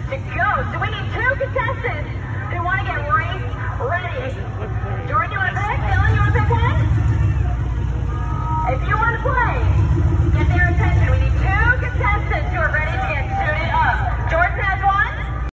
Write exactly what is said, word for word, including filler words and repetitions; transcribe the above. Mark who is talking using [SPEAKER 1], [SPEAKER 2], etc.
[SPEAKER 1] to go. So we need two contestants who want to get race ready. Jordan, you want to pick?